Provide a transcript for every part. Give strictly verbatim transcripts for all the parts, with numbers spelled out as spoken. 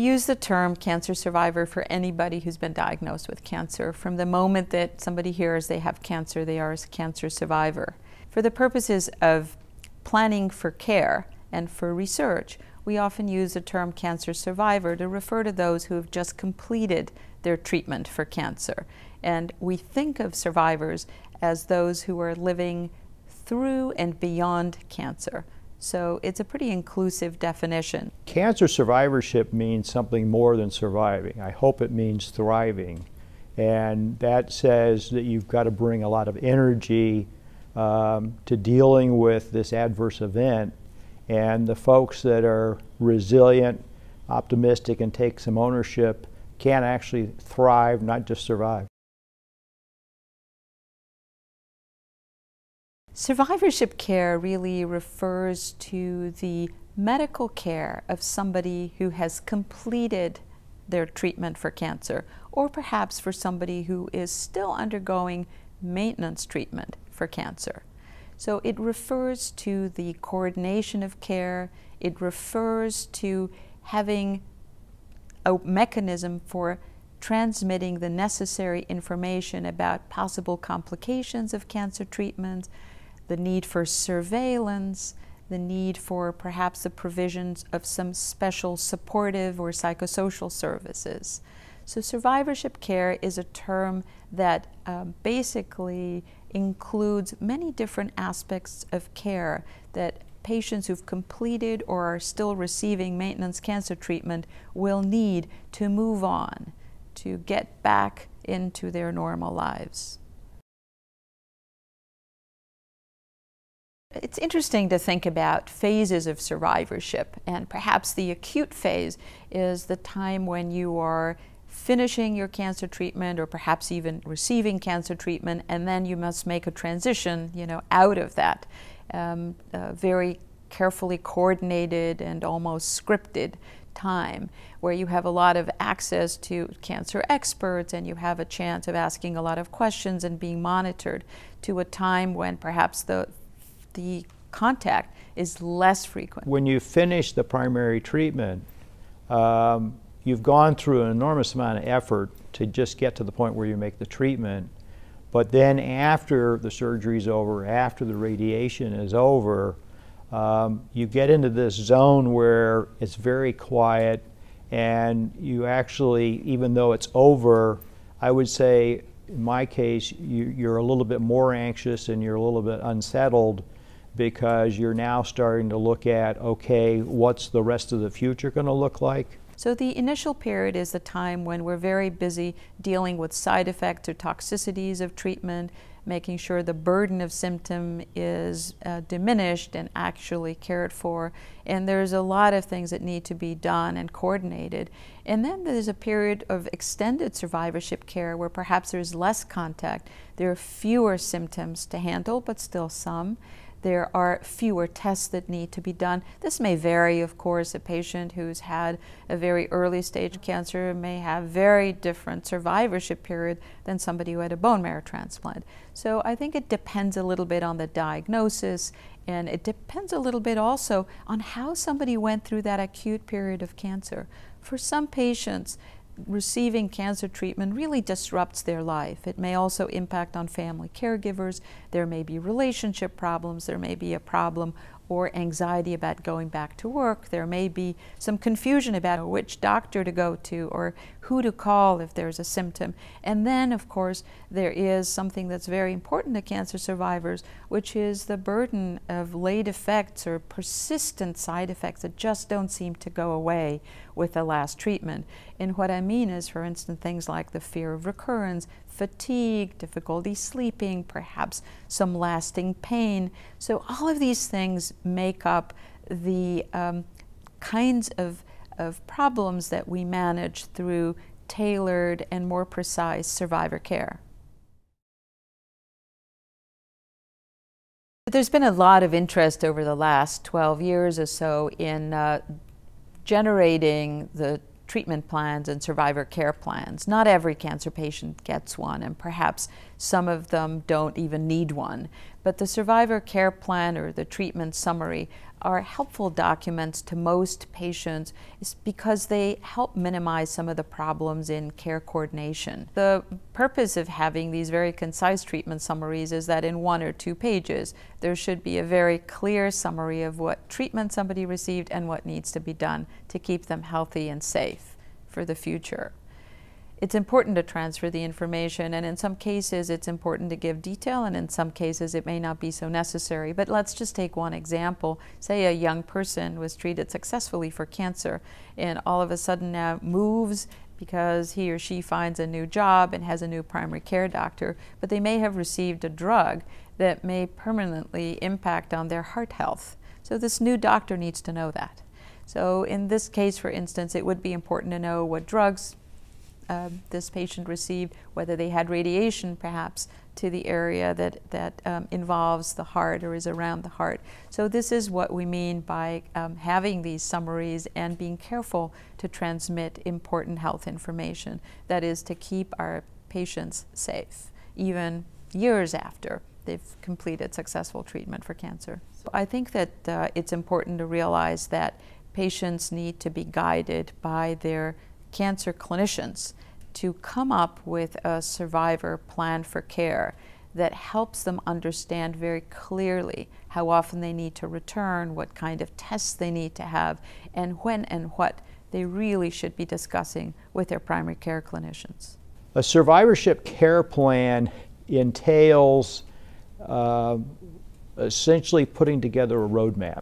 use the term cancer survivor for anybody who's been diagnosed with cancer. From the moment that somebody hears they have cancer, they are a cancer survivor. For the purposes of planning for care and for research, we often use the term cancer survivor to refer to those who have just completed their treatment for cancer. And we think of survivors as those who are living through and beyond cancer. So it's a pretty inclusive definition. Cancer survivorship means something more than surviving. I hope it means thriving. And that says that you've got to bring a lot of energy um, to dealing with this adverse event. And the folks that are resilient, optimistic, and take some ownership can actually thrive, not just survive. Survivorship care really refers to the medical care of somebody who has completed their treatment for cancer, or perhaps for somebody who is still undergoing maintenance treatment for cancer. So it refers to the coordination of care. It refers to having a mechanism for transmitting the necessary information about possible complications of cancer treatment, the need for surveillance, the need for perhaps the provisions of some special supportive or psychosocial services. So survivorship care is a term that um, basically includes many different aspects of care that patients who've completed or are still receiving maintenance cancer treatment will need to move on, to get back into their normal lives. It's interesting to think about phases of survivorship, and perhaps the acute phase is the time when you are finishing your cancer treatment or perhaps even receiving cancer treatment, and then you must make a transition, you know, out of that um, uh, very carefully coordinated and almost scripted time where you have a lot of access to cancer experts and you have a chance of asking a lot of questions and being monitored, to a time when perhaps the the contact is less frequent. When you finish the primary treatment, um, you've gone through an enormous amount of effort to just get to the point where you make the treatment. But then after the surgery is over, after the radiation is over, um, you get into this zone where it's very quiet, and you actually, even though it's over, I would say in my case, you, you're a little bit more anxious and you're a little bit unsettled, because you're now starting to look at, okay, what's the rest of the future going to look like? So the initial period is the time when we're very busy dealing with side effects or toxicities of treatment, making sure the burden of symptom is uh, diminished and actually cared for. And there's a lot of things that need to be done and coordinated. And then there's a period of extended survivorship care where perhaps there's less contact. There are fewer symptoms to handle, but still some. There are fewer tests that need to be done. This may vary, of course. A patient who's had a very early stage cancer may have very different survivorship period than somebody who had a bone marrow transplant. So I think it depends a little bit on the diagnosis, and it depends a little bit also on how somebody went through that acute period of cancer. For some patients, receiving cancer treatment really disrupts their life. It may also impact on family caregivers. There may be relationship problems. There may be a problem or anxiety about going back to work. There may be some confusion about which doctor to go to or who to call if there's a symptom. And then, of course, there is something that's very important to cancer survivors, which is the burden of late effects or persistent side effects that just don't seem to go away with the last treatment. And what I mean is, for instance, things like the fear of recurrence, fatigue, difficulty sleeping, perhaps some lasting pain. So all of these things make up the um, kinds of, of problems that we manage through tailored and more precise survivor care. There's been a lot of interest over the last twelve years or so in uh, generating the treatment plans and survivor care plans. Not every cancer patient gets one, and perhaps some of them don't even need one. But the survivor care plan, or the treatment summary, are helpful documents to most patients is because they help minimize some of the problems in care coordination. The purpose of having these very concise treatment summaries is that in one or two pages there should be a very clear summary of what treatment somebody received and what needs to be done to keep them healthy and safe for the future. It's important to transfer the information, and in some cases it's important to give detail, and in some cases it may not be so necessary. But let's just take one example. Say a young person was treated successfully for cancer and all of a sudden now moves because he or she finds a new job and has a new primary care doctor, but they may have received a drug that may permanently impact on their heart health. So this new doctor needs to know that. So in this case, for instance, it would be important to know what drugs Uh, this patient received, whether they had radiation perhaps to the area that, that um, involves the heart or is around the heart. So this is what we mean by um, having these summaries and being careful to transmit important health information. That is to keep our patients safe, even years after they've completed successful treatment for cancer. So I think that uh, it's important to realize that patients need to be guided by their cancer clinicians to come up with a survivor plan for care that helps them understand very clearly how often they need to return, what kind of tests they need to have, and when and what they really should be discussing with their primary care clinicians. A survivorship care plan entails uh, essentially putting together a roadmap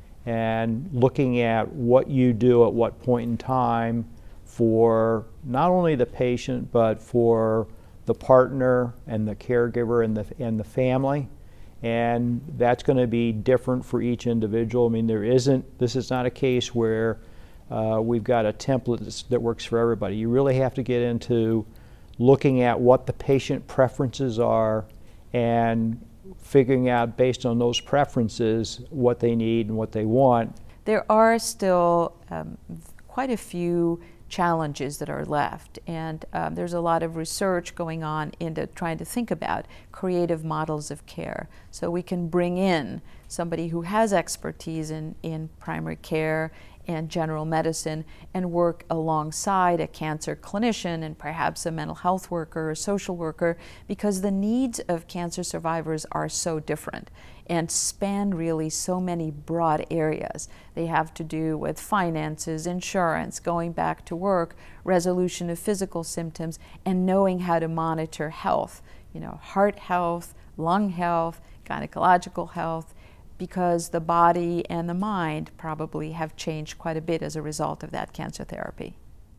and looking at what you do at what point in time for not only the patient, but for the partner and the caregiver and the, and the family. And that's going to be different for each individual. I mean, there isn't, this is not a case where uh, we've got a template that's, that works for everybody. You really have to get into looking at what the patient preferences are and figuring out based on those preferences what they need and what they want. There are still um, quite a few challenges that are left, and um, there's a lot of research going on into trying to think about creative models of care. So we can bring in somebody who has expertise in, in primary care and general medicine and work alongside a cancer clinician and perhaps a mental health worker or social worker, because the needs of cancer survivors are so different and span really so many broad areas. They have to do with finances, insurance, going back to work, resolution of physical symptoms, and knowing how to monitor health, you know, heart health, lung health, gynecological health, because the body and the mind probably have changed quite a bit as a result of that cancer therapy.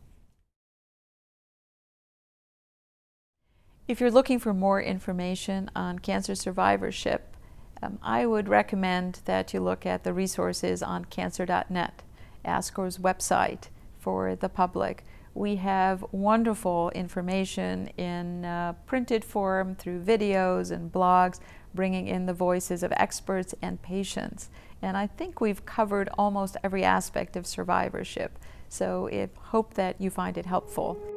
If you're looking for more information on cancer survivorship, um, I would recommend that you look at the resources on Cancer dot net, ASCO's website for the public. We have wonderful information in uh, printed form through videos and blogs, bringing in the voices of experts and patients. And I think we've covered almost every aspect of survivorship. So I hope that you find it helpful.